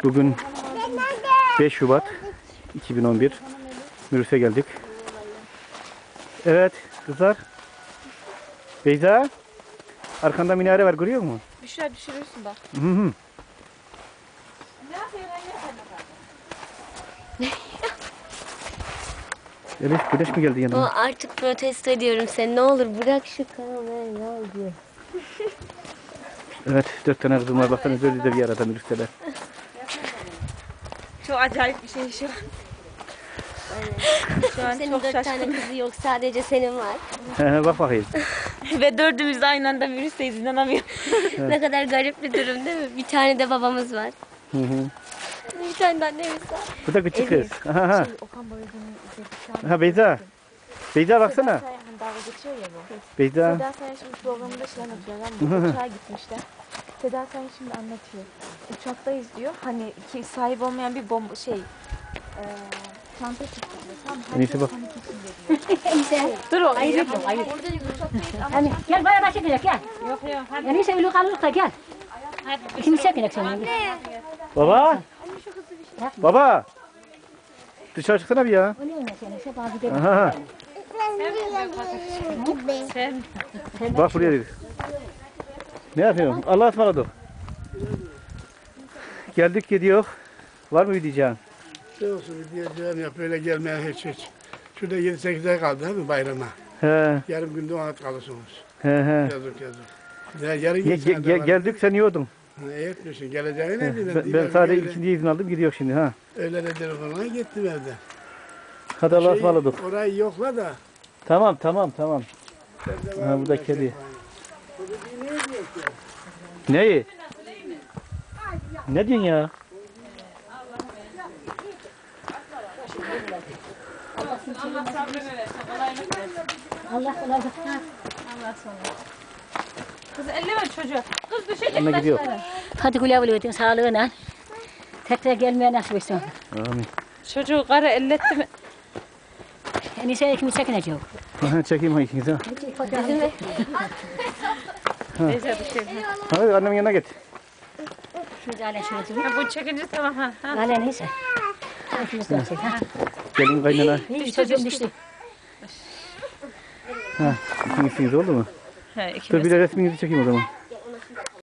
Bugün 5 Şubat 2011. Mürüs'e geldik. Evet kızlar. Beyza. Arkanda minare var, görüyor musun? Bir şeyler düşürürsün bak. Hı hı. Elif, güneş mi geldi yanıma? Artık protesto ediyorum seni. Ne olur bırak şu kamerayı, ne oldu? Evet, 4 tane kızım var. Baksanız öyle de bir arada Mürüs'teler. Çok acayip bir şey şu an. Şu an Senin çok 4 tane şaşkınım. kızı yok, sadece senin var. Bak bakayım. Ve dördümüz de aynı anda virüsteyiz, inanamıyorum. Ne kadar garip bir durum değil mi? Bir tane de babamız var. Hı hı. Bir tane de annemiz var. Bu da küçük kız. Aha. Okan Bayır'ın izledikten Ha Beyza. Beyza baksana. dalga geçiyor ya bu. Beyza. Seda Sayan şimdi programında şey anlatıyor. Ben uçağa gitmişler. Seda Sayan şimdi anlatıyor. Uçaktayız diyor. Hani ki sahip olmayan bir bomba çanta çıktı diyor. Tam En iyisi bak. dur o. Hayır yok, hayır. Hani gel bana başa gel. Yok yok. Hadi. Yani sen ulukalılık da gel. İkimiz çekinek sen. Baba. Baba. Dışarı çıksana bir ya. O ne öyle sen? Sen bana gidelim. Aha. Sen. Bak buraya dedik. Ne yapıyorsun? Allah'a ısmarladık. Geldik gidiyor. Var mı bir diyeceğin? Ne olsun bir diyeceğim yok, böyle gelmeye hiç. Şurada 7-8 ay kaldı değil mi bayrama? He Yarım günde ona kalırsınız. he he. Yazık. Ya, yarın Geldik sen yiyordun. İyi etmişsin, geleceğini ne bileyim. Ben sadece ikinci izin aldım, gidiyor şimdi ha. Öyle de telefonuna gittim evde. Hadi Allah'a ısmarladık. Orayı yokla da. Tamam. Ben de Ha, bu da var kedi. Bu dediği ne diyor ki? Neyi? Ne diyorsun ya? Allah kolaylık. Kız elleme çocuğu. Kız düşecek. Anne gidiyor. Hadi güle güle ödün sağlığına. Tekrar gelmeye nasip etsin. Amin. Çocuğu karı elletti mi? En iyisi ikimiz çekineceğiz. Çekeyim ha ikinizi ha. Neyse bir şey. Hadi annemin yanına git. Şurada alen şöyle durun. Ha, bu çekince tamam ha. Alen neyse. İkimiz de çek. Gelin kaynana. İyi çocuğum düştü. Ha, ikiniz oldu mu? He, ikimiz. Dur bir de resminizi çekeyim o zaman.